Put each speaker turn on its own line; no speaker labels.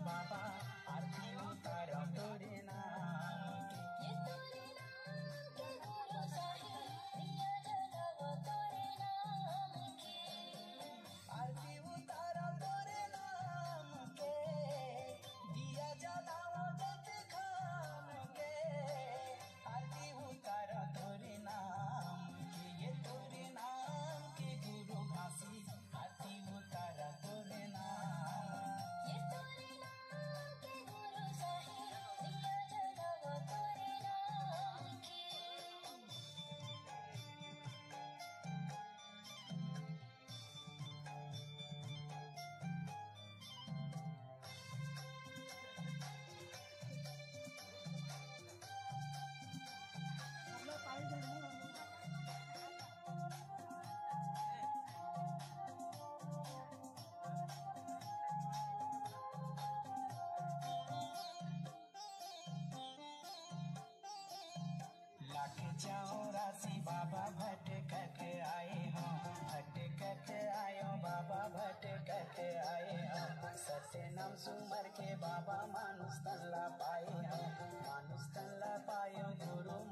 बाबा आरती उतारो तोरे नाम की।
ये तोरे नाम के गुरु साहिब दिया जलाओ तोरे नाम की।
आरती उतारो तोरे नाम के दिया जलाओ जग खाम के। आरती उतारो तोरे नाम के ये तोरे नाम के गुरु घासी आरती उतारो तोरे नाम।
ये तोरे नाम के गुरु साहिब दिया जलाओ तोरे नाम की।
लाख चौरासी बाबा भटकत आए हो, भटकत आयो बाबा भटकत आए हो। सत्य नाम सुमर के बाबा मानुष तल्ला पाए हो, मानुष तल्ला पायो गुरु